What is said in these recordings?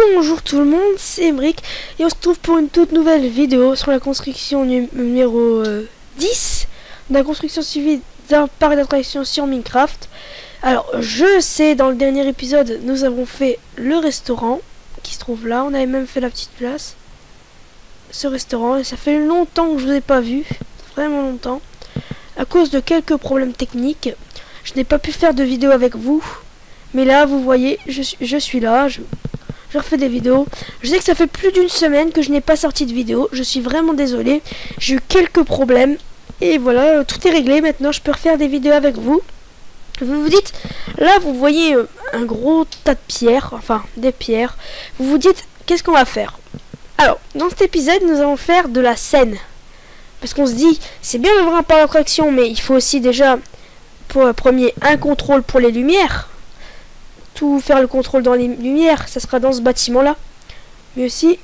Bonjour tout le monde, c'est Emric et on se retrouve pour une toute nouvelle vidéo sur la construction numéro 10 de la construction civile d'un parc d'attractions sur Minecraft. Alors je sais, dans le dernier épisode nous avons fait le restaurant qui se trouve là, on avait même fait la petite place, ce restaurant, et ça fait longtemps que je vous ai pas vu, vraiment longtemps, à cause de quelques problèmes techniques. Je n'ai pas pu faire de vidéo avec vous, mais là vous voyez je suis là, je refais des vidéos. Je sais que ça fait plus d'une semaine que je n'ai pas sorti de vidéo. Je suis vraiment désolé. J'ai eu quelques problèmes. Et voilà, tout est réglé. Maintenant, je peux refaire des vidéos avec vous. Vous vous dites, là, vous voyez un gros tas de pierres. Enfin, des pierres. Vous vous dites, qu'est-ce qu'on va faire? Alors, dans cet épisode, nous allons faire de la scène. Parce qu'on se dit, c'est bien d'avoir un parc d'attraction, mais il faut aussi déjà, pour premier, un contrôle pour les lumières. Tout faire le contrôle dans les lumières, ça sera dans ce bâtiment là, mais aussi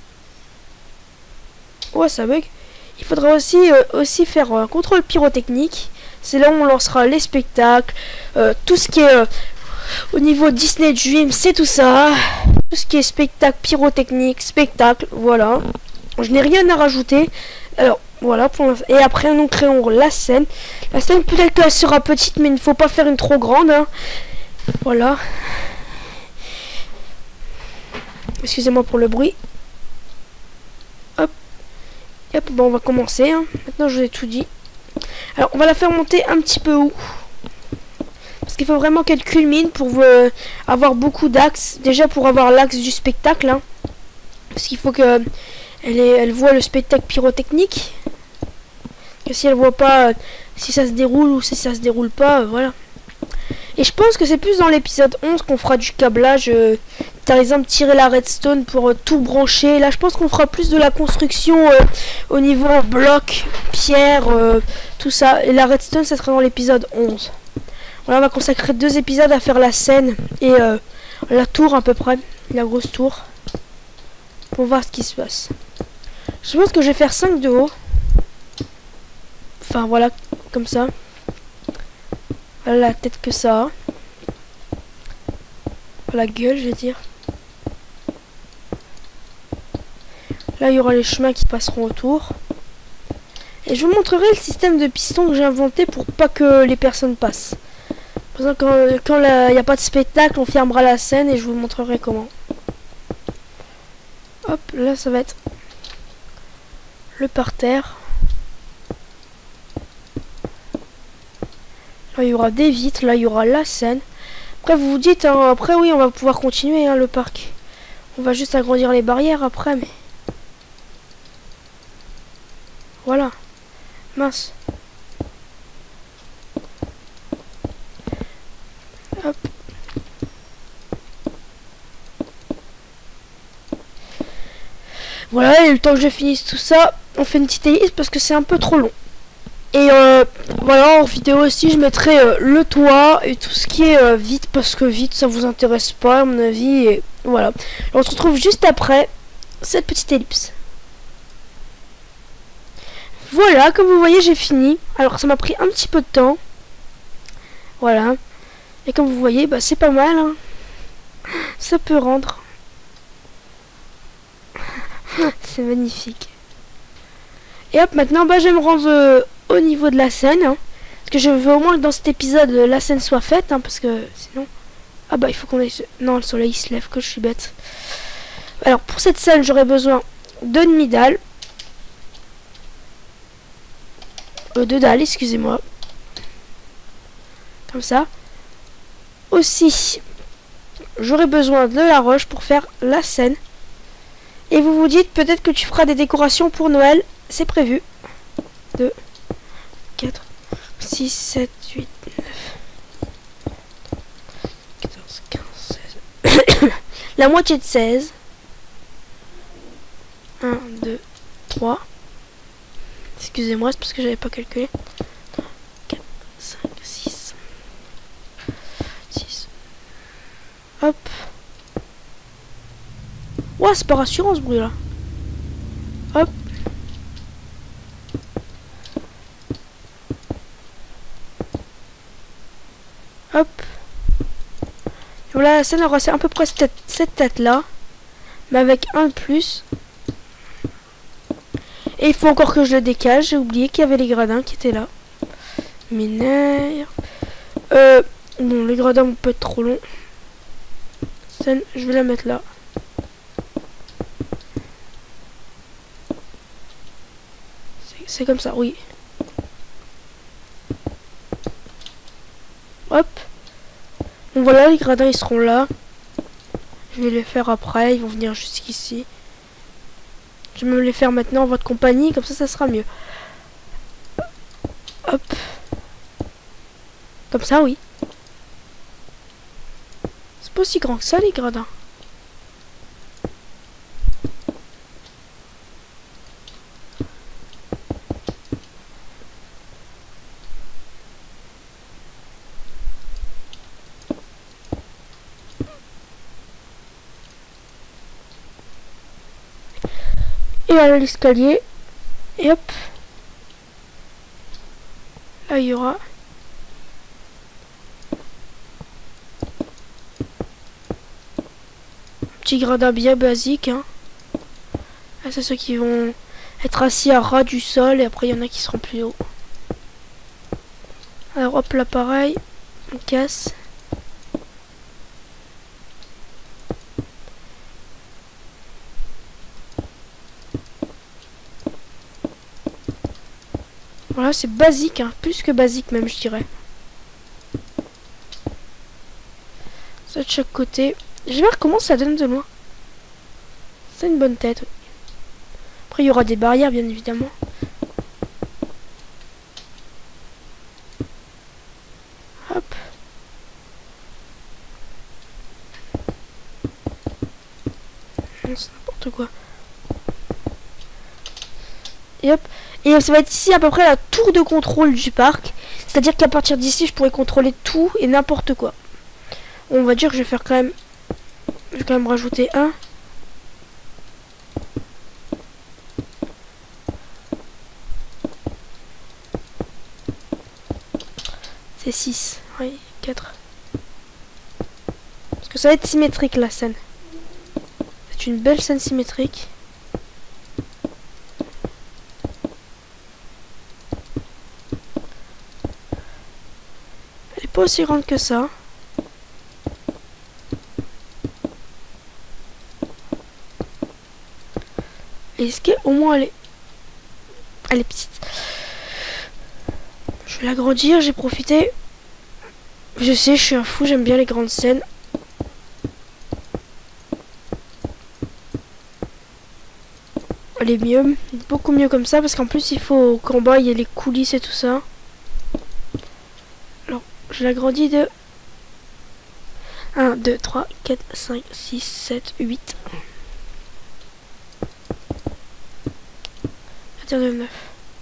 ça bug. Il faudra aussi faire un contrôle pyrotechnique. C'est là où on lancera les spectacles, tout ce qui est au niveau Disney Dream, c'est tout ça, tout ce qui est spectacle pyrotechnique, spectacle, voilà. Je n'ai rien à rajouter. Alors voilà, et après nous créons la scène. La scène, peut-être qu'elle sera petite, mais il ne faut pas faire une trop grande, hein. Voilà. Excusez-moi pour le bruit. Hop. Hop, bon, on va commencer, hein. Maintenant, je vous ai tout dit. Alors, on va la faire monter un petit peu haut. Parce qu'il faut vraiment qu'elle culmine pour avoir beaucoup d'axes. Déjà, pour avoir l'axe du spectacle, hein. Parce qu'il faut que elle voit le spectacle pyrotechnique. Que si elle voit pas si ça se déroule ou si ça se déroule pas, voilà. Et je pense que c'est plus dans l'épisode 11 qu'on fera du câblage, par exemple tirer la redstone pour tout brancher. Là je pense qu'on fera plus de la construction au niveau bloc, pierre, tout ça. Et la redstone ça sera dans l'épisode 11. Voilà, on va consacrer 2 épisodes à faire la scène et la tour à peu près, la grosse tour. Pour voir ce qui se passe. Je pense que je vais faire 5 de haut. Enfin voilà, comme ça. Voilà la tête que ça a. La gueule, je vais dire. Là, il y aura les chemins qui passeront autour. Et je vous montrerai le système de piston que j'ai inventé pour pas que les personnes passent. Par exemple, quand il n'y a pas de spectacle, on fermera la scène et je vous montrerai comment. Hop, là, ça va être le parterre. Là, il y aura des vitres. Là, il y aura la scène. Après, vous vous dites, hein, après, oui, on va pouvoir continuer, hein, le parc. On va juste agrandir les barrières après, mais... Voilà. Mince. Hop. Voilà, et le temps que je finisse tout ça, on fait une petite hélice parce que c'est un peu trop long. Et voilà, en vidéo aussi, je mettrai le toit et tout ce qui est vide, parce que vide, ça vous intéresse pas, à mon avis. Et voilà. Et on se retrouve juste après cette petite ellipse. Voilà, comme vous voyez, j'ai fini. Alors, ça m'a pris un petit peu de temps. Voilà. Et comme vous voyez, bah, c'est pas mal, hein. Ça peut rendre. C'est magnifique. Et hop, maintenant, bah, je vais me rendre... au niveau de la scène, hein, parce que je veux au moins que dans cet épisode la scène soit faite, hein, parce que sinon ah bah il faut qu'on aille non, le soleil il se lève, que je suis bête. Alors pour cette scène j'aurai besoin de demi-dalles, de dalles, excusez-moi, comme ça. Aussi j'aurai besoin de la roche pour faire la scène. Et vous vous dites peut-être que tu feras des décorations pour Noël, c'est prévu. 2 4 6 7 8 9 14 15 16 la moitié de 16. 1 2 3. Excusez-moi, c'est parce que j'avais pas calculé. 4 5 6 6. Hop. Ouah, c'est pas rassurant ce bruit là. Hop. Hop. Et voilà, la scène aura à peu près cette tête là. mais avec un de plus. Et il faut encore que je le décale. J'ai oublié qu'il y avait les gradins qui étaient là. M'énerve. Bon, les gradins vont pas être trop longs. Scène, je vais la mettre là. C'est comme ça, oui. Hop. Bon voilà, les gradins ils seront là. Je vais les faire après, ils vont venir jusqu'ici. Je vais me les faire maintenant en votre compagnie, comme ça sera mieux. Hop. Comme ça, oui. C'est pas aussi grand que ça, les gradins. Et à l'escalier. Et hop. Là, il y aura... petit gradin bien basique, hein. Là, c'est ceux qui vont être assis à ras du sol et après il y en a qui seront plus haut. Alors hop là pareil, on casse. Voilà, c'est basique, hein, plus que basique même je dirais. Ça de chaque côté. Je vais voir comment ça donne de loin. C'est une bonne tête. Après il y aura des barrières bien évidemment. Hop. Non, c'est n'importe quoi. Et hop. Et ça va être ici à peu près la tour de contrôle du parc. C'est-à-dire qu'à partir d'ici, je pourrais contrôler tout et n'importe quoi. On va dire que je vais faire quand même... Je vais quand même rajouter un. C'est 6. Oui, 4. Parce que ça va être symétrique la scène. C'est une belle scène symétrique. Elle est pas aussi grande que ça. Et est-ce qu'au moins elle est petite. Je vais l'agrandir, j'ai profité. Je sais, je suis un fou, j'aime bien les grandes scènes. Elle est mieux, beaucoup mieux comme ça, parce qu'en plus il faut qu'en bas il y ait les coulisses et tout ça. Alors, je l'agrandis de 1, 2, 3, 4, 5, 6, 7, 8. À partir de 9.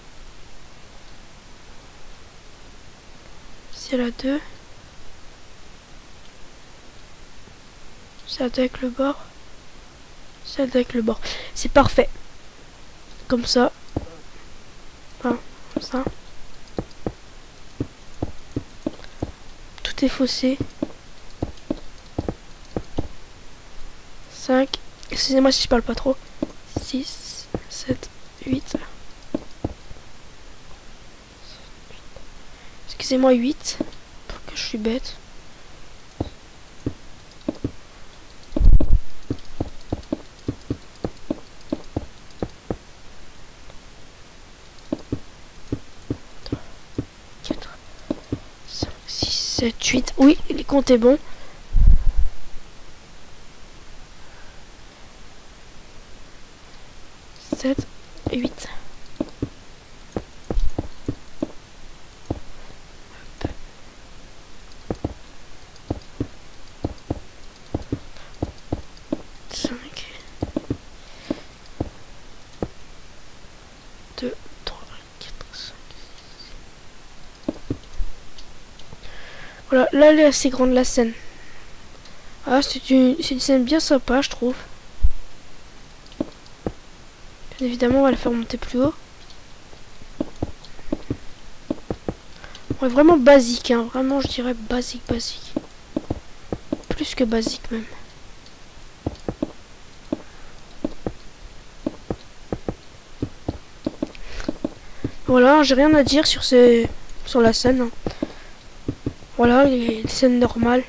C'est la 2. C'est la 2 avec le bord. C'est la 2 avec le bord. C'est parfait. Comme ça. Enfin, comme ça. Tout est faussé. 5. Excusez-moi si je parle pas trop. 6, 7, 8. Excusez-moi 8. Pour que je suis bête. C'est 8. Oui, les comptes est bon. Sept, 8. Voilà, là elle est assez grande la scène. Ah, c'est une scène bien sympa, je trouve. Bien évidemment, on va la faire monter plus haut. Ouais, vraiment basique, hein. Vraiment, je dirais basique. Plus que basique même. Voilà, j'ai rien à dire sur la scène. Voilà, les scènes normales.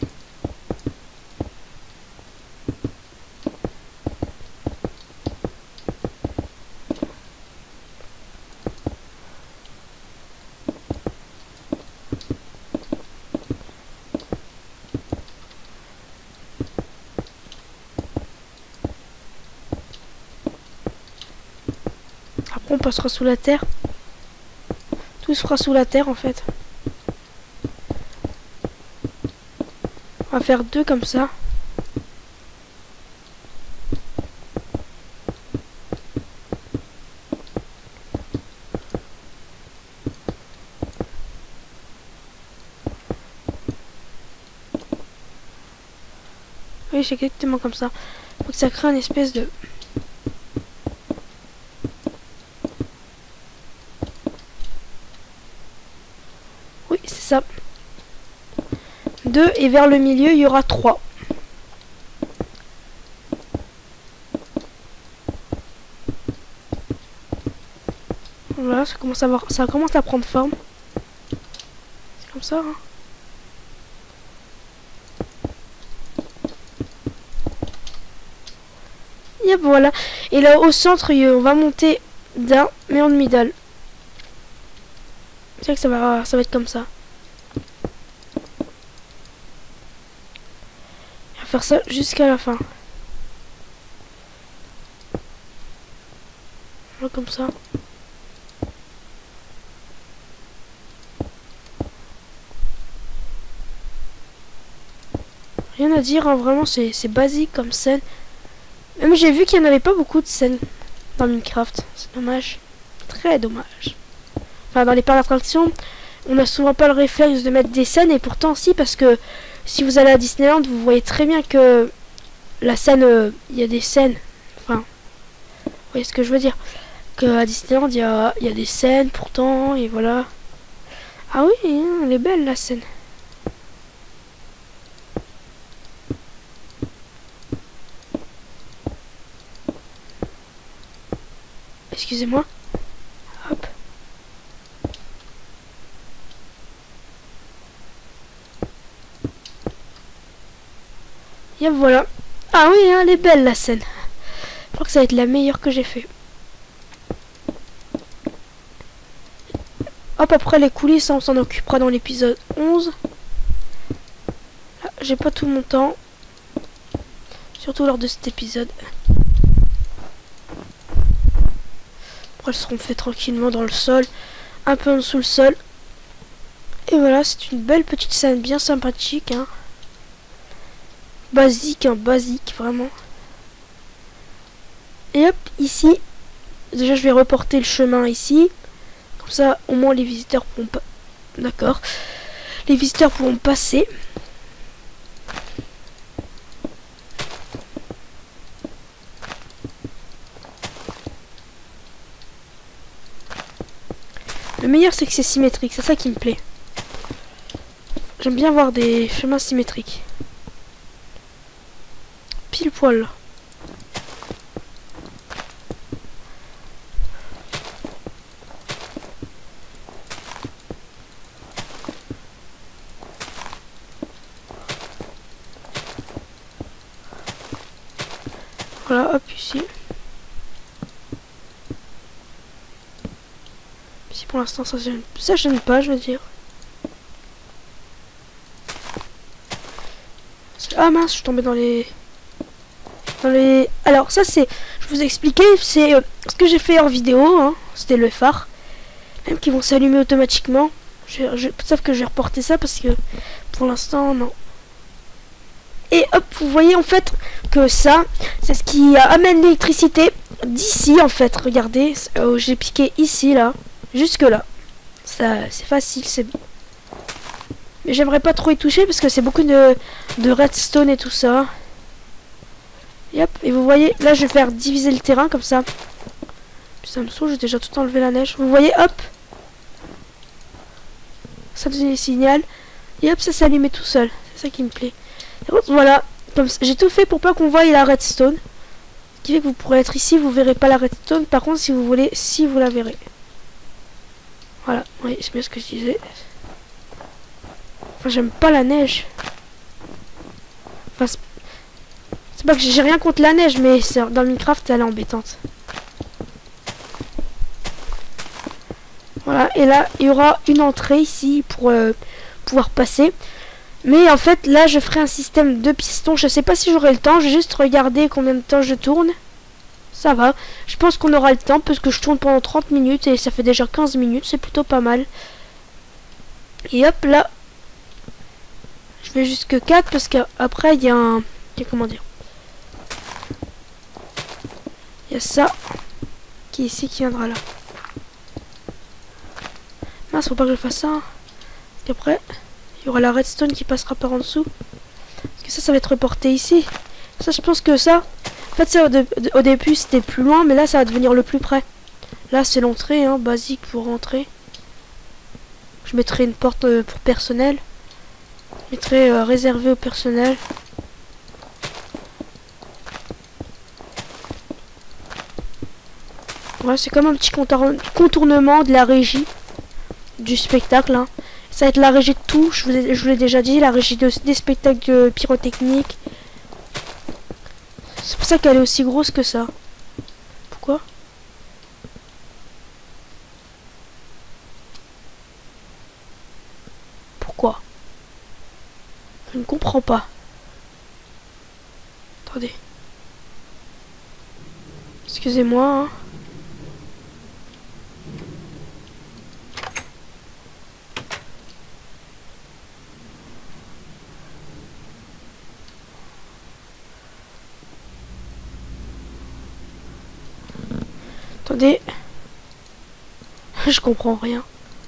Après on passera sous la terre. Tout se fera sous la terre en fait. On va faire 2 comme ça. Oui, c'est exactement comme ça. Faut que ça crée une espèce de... Oui, c'est ça. 2 et vers le milieu, il y aura 3. Voilà, ça commence à prendre forme. C'est comme ça, hein. Et voilà. Et là, au centre, on va monter d'un, mais en demi-dalle. C'est vrai que ça va être comme ça. On va faire ça jusqu'à la fin. Voilà, comme ça. Rien à dire, hein, vraiment, c'est basique comme scène. Même j'ai vu qu'il n'y en avait pas beaucoup de scènes dans Minecraft. C'est dommage. Très dommage. Enfin, dans les parcs d'attraction, on n'a souvent pas le réflexe de mettre des scènes. Et pourtant, si, parce que si vous allez à Disneyland, vous voyez très bien que la scène, il y a des scènes. Enfin, vous voyez ce que je veux dire. Qu'à Disneyland, il y a des scènes pourtant. Et voilà. Ah oui, hein, elle est belle la scène. Excusez-moi. Hop. Et voilà. Ah oui, hein, elle est belle la scène. Je crois que ça va être la meilleure que j'ai fait. Hop, après les coulisses, on s'en occupera dans l'épisode 11. J'ai pas tout mon temps. Surtout lors de cet épisode. Après, elles seront faites tranquillement dans le sol. Un peu en dessous le sol. Et voilà, c'est une belle petite scène bien sympathique. Hein. Basique, hein, basique, vraiment. Et hop, ici. Déjà, je vais reporter le chemin ici. Comme ça, au moins, les visiteurs pourront pas... D'accord. Les visiteurs pourront passer. Le meilleur, c'est que c'est symétrique. C'est ça qui me plaît. J'aime bien voir des chemins symétriques. Pile poil. Voilà, hop, ici. Ici, pour l'instant, ça gêne pas, je veux dire. Ah mince, je suis tombée dans les... Alors, ça, c'est... Je vous ai expliqué, c'est ce que j'ai fait en vidéo, hein. C'était le phare. Même qui vont s'allumer automatiquement. Sauf que je vais reporter ça parce que, pour l'instant, non. Et hop, vous voyez en fait que ça, c'est ce qui amène l'électricité d'ici en fait. Regardez, j'ai piqué ici là, jusque là. Ça, c'est facile, c'est bon. Mais j'aimerais pas trop y toucher parce que c'est beaucoup de redstone et tout ça. Et hop, et vous voyez, là je vais faire diviser le terrain comme ça. Puis ça me saoule, j'ai déjà tout enlevé la neige. Vous voyez, hop. Ça donne les signaux. Et hop, ça s'allumait tout seul. C'est ça qui me plaît. Voilà, j'ai tout fait pour pas qu'on voie la redstone. Ce qui fait que vous pourrez être ici, vous verrez pas la redstone. Par contre, si vous voulez, si vous la verrez. Voilà, oui, c'est bien ce que je disais. Enfin, j'aime pas la neige. Enfin, c'est pas que j'ai rien contre la neige, mais dans Minecraft, elle est embêtante. Voilà, et là, il y aura une entrée ici pour pouvoir passer. Mais en fait, là, je ferai un système de pistons. Je sais pas si j'aurai le temps. Je vais juste regarder combien de temps je tourne. Ça va. Je pense qu'on aura le temps parce que je tourne pendant 30 minutes et ça fait déjà 15 minutes. C'est plutôt pas mal. Et hop, là. Je vais jusque 4 parce qu'après, il y a un... Comment dire? Il y a ça qui est ici qui viendra là. Mince, faut pas que je fasse ça. Hein. Et après, il y aura la redstone qui passera par en dessous. Parce que ça va être reporté ici. Ça, je pense que ça... En fait, ça, au début, c'était plus loin, mais là, ça va devenir le plus près. Là, c'est l'entrée, hein, basique pour rentrer. Je mettrai une porte pour personnel. Je mettrai réservé au personnel. Voilà, c'est comme un petit contournement de la régie du spectacle. Hein. Ça va être la régie de tout, je vous l'ai déjà dit, la régie des spectacles pyrotechniques. C'est pour ça qu'elle est aussi grosse que ça. Pourquoi? Pourquoi? Je ne comprends pas. Attendez. Excusez-moi. Hein. Attendez. Je comprends rien.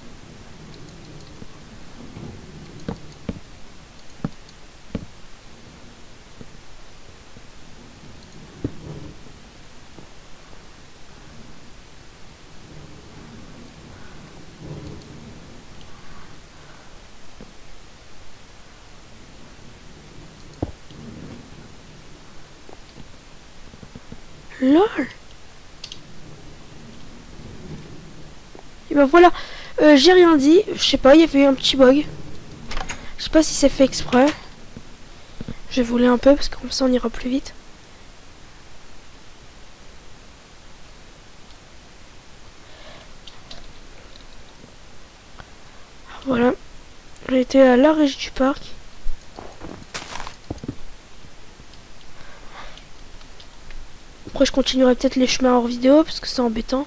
LOL. Et ben voilà, j'ai rien dit, je sais pas, il y avait un petit bug. Je sais pas si c'est fait exprès. Je vais voler un peu parce que comme ça on ira plus vite. Voilà, j'ai été à la régie du parc. Après je continuerai peut-être les chemins hors vidéo parce que c'est embêtant.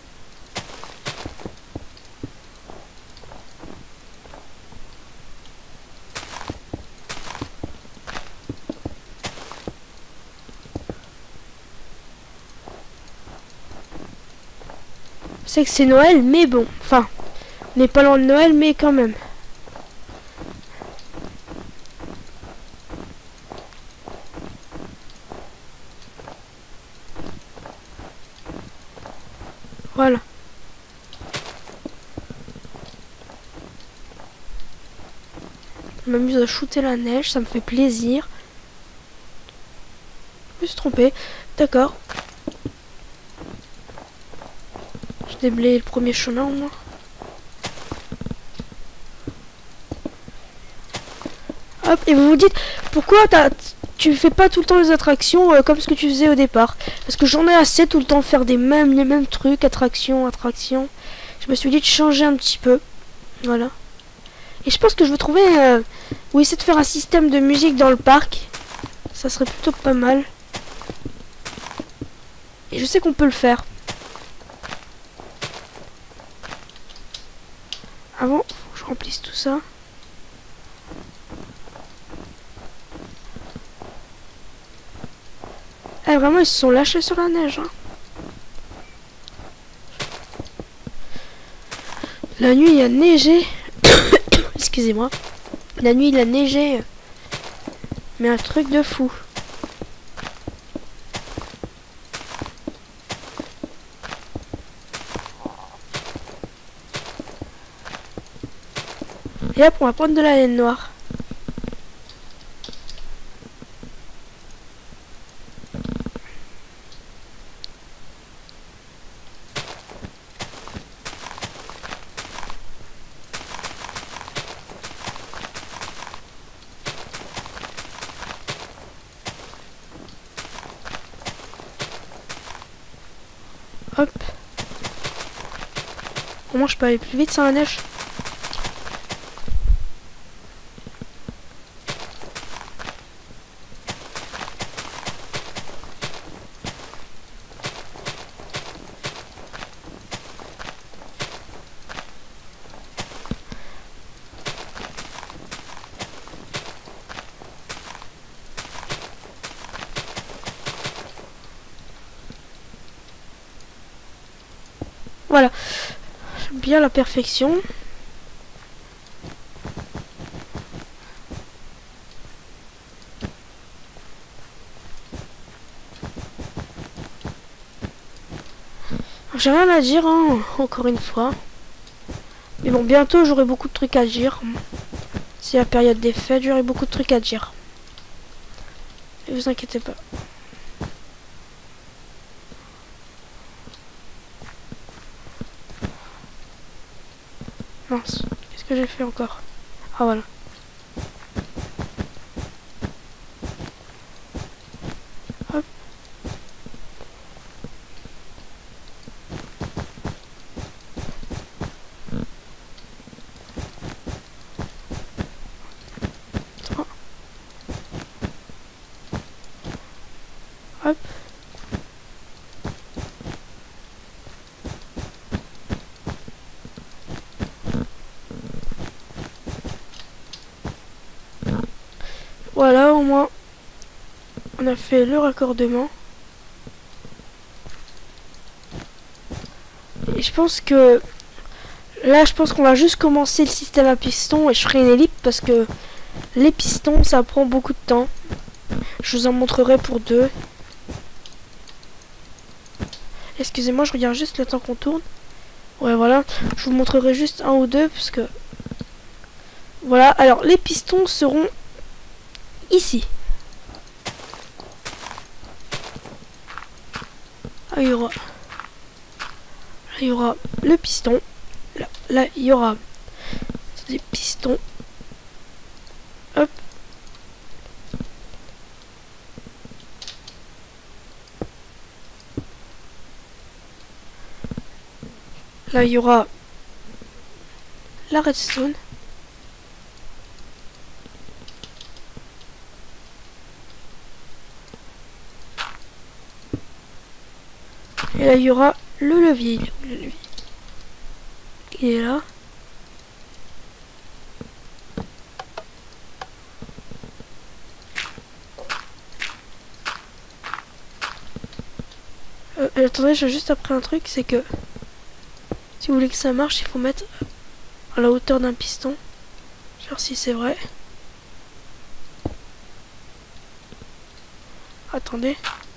Je sais que c'est Noël, mais bon, enfin, on n'est pas loin de Noël, mais quand même. Voilà. Je m'amuse à shooter la neige, ça me fait plaisir. Je me suis trompé. D'accord. Je déblaye le premier chemin au moins. Hop, et vous vous dites, pourquoi tu fais pas tout le temps les attractions comme ce que tu faisais au départ? Parce que j'en ai assez tout le temps de faire les mêmes trucs, attractions. Je me suis dit de changer un petit peu. Voilà. Et je pense que je vais trouver... ou essayer de faire un système de musique dans le parc. Ça serait plutôt pas mal. Et je sais qu'on peut le faire. Avant, faut que je remplisse tout ça. Eh, vraiment, ils se sont lâchés sur la neige. Hein. La nuit, il a neigé. Excusez-moi. La nuit, il a neigé. Mais un truc de fou. Et hop, on va prendre de la laine noire. Hop. Au moins je peux aller plus vite sans la neige. Voilà. J'aime bien la perfection. J'ai rien à dire, hein, encore une fois. Mais bon, bientôt j'aurai beaucoup de trucs à dire. C'est la période des fêtes, j'aurai beaucoup de trucs à dire. Ne vous inquiétez pas. Mince, qu'est-ce que j'ai fait encore? Ah voilà. Hop. Hop. Voilà, au moins, on a fait le raccordement. Et je pense que là, je pense qu'on va juste commencer le système à piston et je ferai une ellipse parce que les pistons, ça prend beaucoup de temps. Je vous en montrerai pour deux. Excusez-moi, je regarde juste le temps qu'on tourne. Ouais, voilà. Je vous montrerai juste un ou deux parce que... Voilà, alors les pistons seront ici. Ah, il y aura le piston. Là, il y aura des pistons. Hop. Là, il y aura la redstone. Et là, il y aura le levier. Le levier. Il est là. Attendez, j'ai juste appris un truc, c'est que si vous voulez que ça marche, il faut mettre à la hauteur d'un piston. Je vais voir si c'est vrai. Attendez.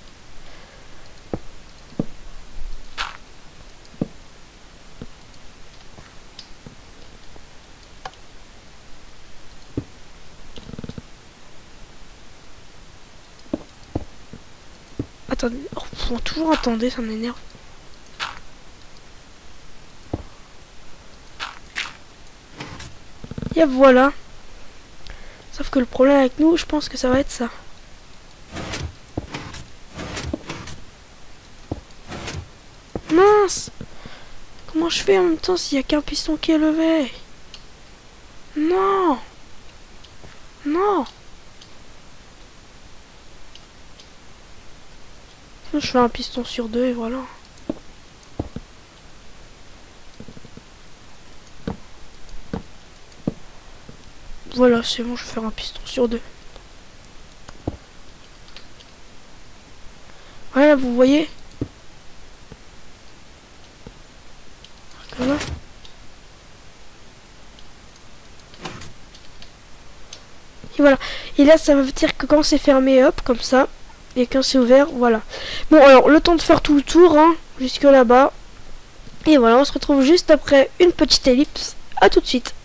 Attendez. Oh, faut toujours attendre, ça m'énerve. Et voilà. Sauf que le problème avec nous, je pense que ça va être ça. Mince! Comment je fais en même temps s'il n'y a qu'un piston qui est levé? Non! Non! Je fais un piston sur deux et voilà. Voilà, c'est bon, je vais faire un piston sur deux. Voilà, vous voyez? Voilà. Et voilà. Et là, ça veut dire que quand c'est fermé, hop, comme ça. Et quand c'est ouvert, voilà. Bon, alors, le temps de faire tout le tour, hein, jusque là-bas. Et voilà, on se retrouve juste après une petite ellipse. À tout de suite.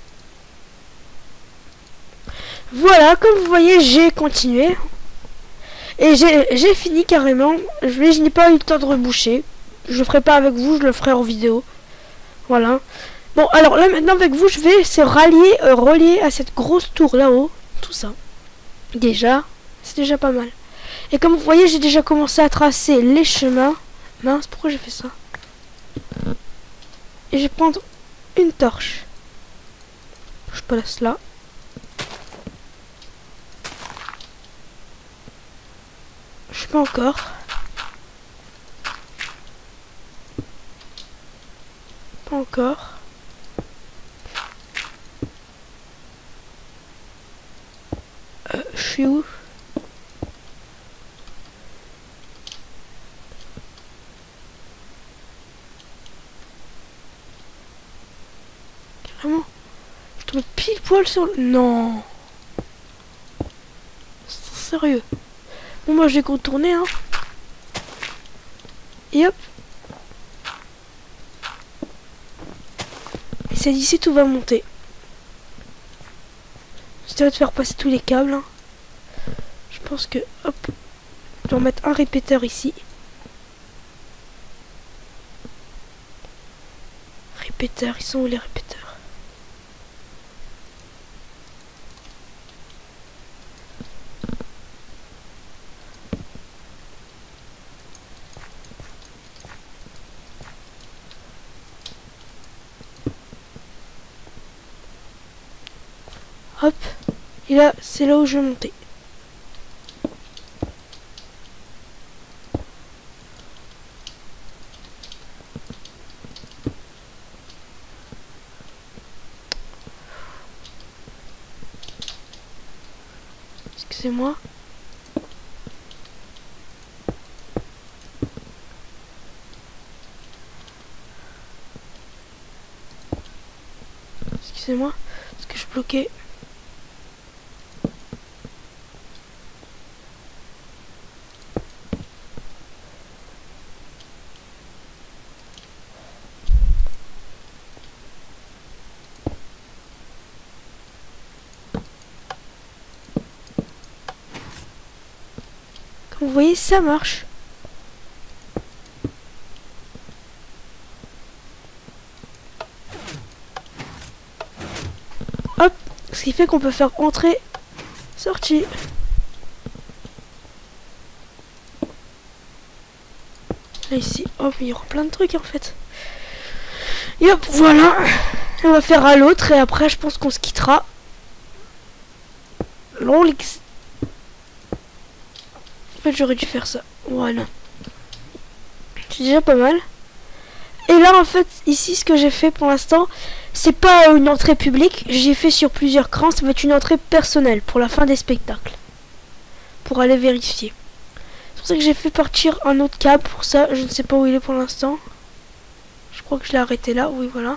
Voilà, comme vous voyez, j'ai continué. Et j'ai fini carrément. Je n'ai pas eu le temps de reboucher. Je le ferai pas avec vous, je le ferai en vidéo. Voilà. Bon, alors là maintenant avec vous, je vais se relier à cette grosse tour là-haut. Tout ça. Déjà, c'est déjà pas mal. Et comme vous voyez, j'ai déjà commencé à tracer les chemins Mince, pourquoi j'ai fait ça? Et je vais prendre une torche. Je place là. Je peux encore. Pas encore. Je suis où? Carrément. Je tombe pile poil sur le... Non. C'est sérieux. Bon, moi je vais contourner, hein. Et hop. Et c'est d'ici tout va monter. J'essaie de faire passer tous les câbles, hein. Je pense que... Hop. Je dois mettre un répéteur ici. Répéteurs, ils sont où les répéteurs? Hop. Et là, c'est là où je vais monter. Excusez-moi. Excusez-moi. Parce que je bloquais. Comme vous voyez, ça marche. Hop, ce qui fait qu'on peut faire entrer, sortie. Là ici, hop, il y aura plein de trucs en fait. Et hop, voilà. On va faire à l'autre et après je pense qu'on se quittera. Lolix. En fait j'aurais dû faire ça. Voilà. C'est déjà pas mal. Et là en fait ici ce que j'ai fait pour l'instant, c'est pas une entrée publique. J'ai fait sur plusieurs crans. Ça va être une entrée personnelle pour la fin des spectacles. Pour aller vérifier. C'est pour ça que j'ai fait partir un autre câble pour ça. Je ne sais pas où il est pour l'instant. Je crois que je l'ai arrêté là. Oui voilà.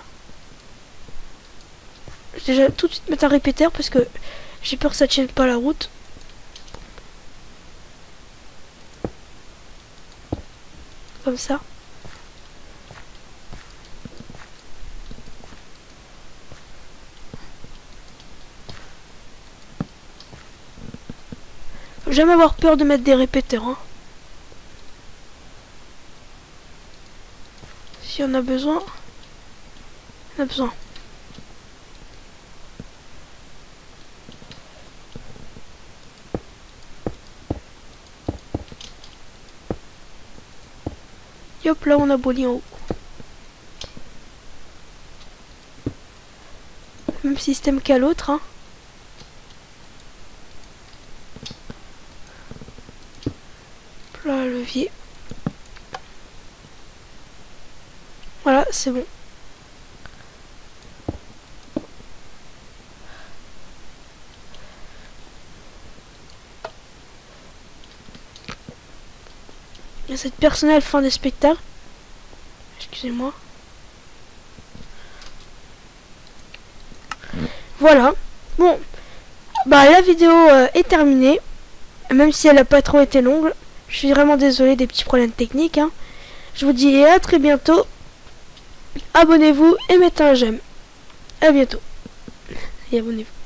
Je vais déjà tout de suite mettre un répéteur parce que j'ai peur que ça tienne pas la route. Comme ça. Faut jamais avoir peur de mettre des répéteurs, hein. Si on a besoin, on a besoin. Et hop, là on a aboli en haut. Même système qu'à l'autre, hein. Là, levier. Voilà, c'est bon. Il y a cette personnelle fin des spectacles. Excusez-moi. Voilà. Bon. Bah la vidéo est terminée. Même si elle n'a pas trop été longue. Je suis vraiment désolé des petits problèmes techniques, hein. Je vous dis à très bientôt. Abonnez-vous et mettez un j'aime. À bientôt. Et abonnez-vous.